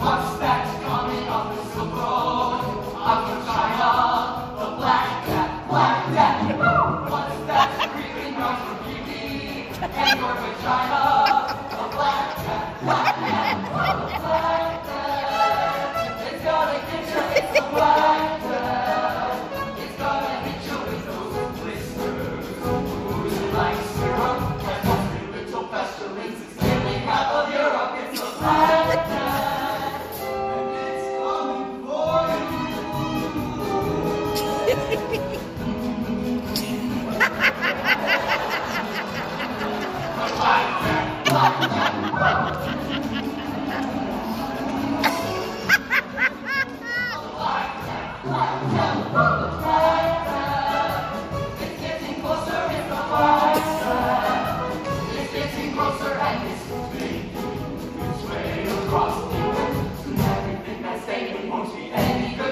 What's that coming up the silk road? Out from China, the black cat, black cat. What's that creeping around from Kiwi and your vagina? The black cat, black cat, black cat. It's gonna get you, it's the black cat. It's gonna hit you with those blisters. Who's like syrup? That hungry little pestilence is killing half of Europe. It's the black cat, and it's coming for you. It's getting closer, it's the black cat. It's getting closer and it's making its way across the earth. And everything that's saying won't be any good.